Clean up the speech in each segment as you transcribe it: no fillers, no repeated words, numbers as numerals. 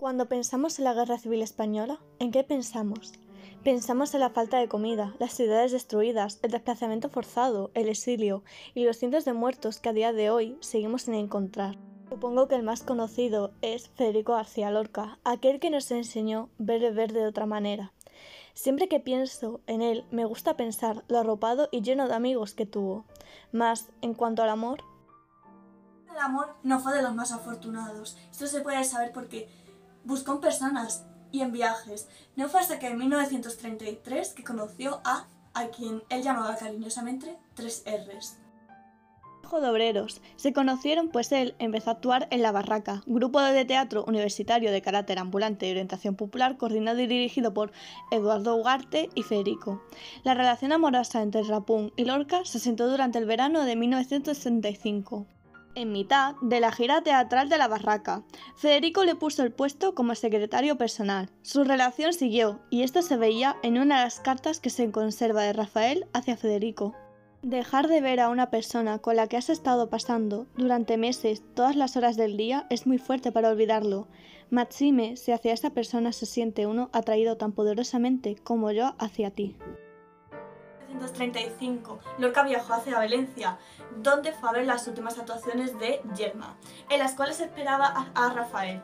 Cuando pensamos en la Guerra Civil Española, ¿en qué pensamos? Pensamos en la falta de comida, las ciudades destruidas, el desplazamiento forzado, el exilio y los cientos de muertos que a día de hoy seguimos sin encontrar. Supongo que el más conocido es Federico García Lorca, aquel que nos enseñó ver el verde de otra manera. Siempre que pienso en él, me gusta pensar lo arropado y lleno de amigos que tuvo. Más, en cuanto al amor... El amor no fue de los más afortunados. Esto se puede saber porque buscó en personas y en viajes. No fue hasta que en 1933 que conoció a quien él llamaba cariñosamente 3 Rs. Hijo de obreros. Se conocieron pues él empezó a actuar en La Barraca, grupo de teatro universitario de carácter ambulante y orientación popular coordinado y dirigido por Eduardo Ugarte y Federico. La relación amorosa entre Rapún y Lorca se asentó durante el verano de 1965. En mitad de la gira teatral de La Barraca, Federico le puso el puesto como secretario personal. Su relación siguió, y esto se veía en una de las cartas que se conserva de Rafael hacia Federico. Dejar de ver a una persona con la que has estado pasando durante meses todas las horas del día es muy fuerte para olvidarlo. Maxime si hacia esa persona se siente uno atraído tan poderosamente como yo hacia ti. En 1935, Lorca viajó hacia Valencia, donde fue a ver las últimas actuaciones de Yerma, en las cuales esperaba a Rafael.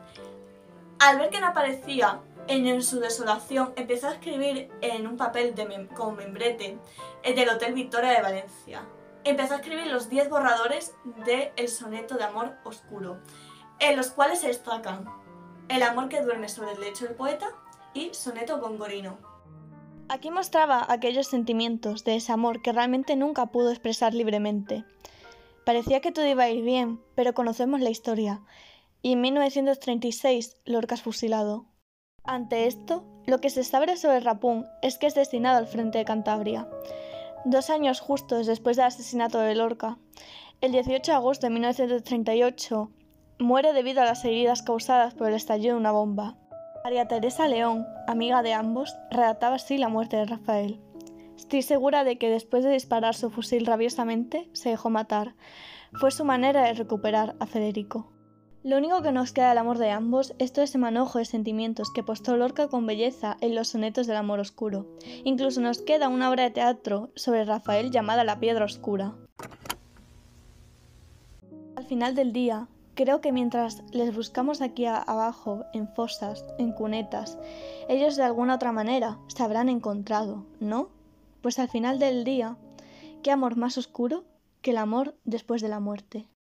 Al ver que no aparecía, en su desolación empezó a escribir en un papel con membrete del Hotel Victoria de Valencia. Empezó a escribir los 10 borradores del soneto de amor oscuro, en los cuales se destacan El amor que duerme sobre el lecho del poeta y Soneto gongorino. Aquí mostraba aquellos sentimientos de ese amor que realmente nunca pudo expresar libremente. Parecía que todo iba a ir bien, pero conocemos la historia, y en 1936 Lorca es fusilado. Ante esto, lo que se sabe sobre Rapún es que es destinado al frente de Cantabria. 2 años justos después del asesinato de Lorca, el 18 de agosto de 1938, muere debido a las heridas causadas por el estallido de una bomba. María Teresa León, amiga de ambos, relataba así la muerte de Rafael. Estoy segura de que después de disparar su fusil rabiosamente, se dejó matar. Fue su manera de recuperar a Federico. Lo único que nos queda del amor de ambos es todo ese manojo de sentimientos que postó Lorca con belleza en los sonetos del amor oscuro. Incluso nos queda una obra de teatro sobre Rafael llamada La Piedra Oscura. Al final del día, creo que mientras les buscamos aquí abajo, en fosas, en cunetas, ellos de alguna otra manera se habrán encontrado, ¿no? Pues al final del día, ¿qué amor más oscuro que el amor después de la muerte?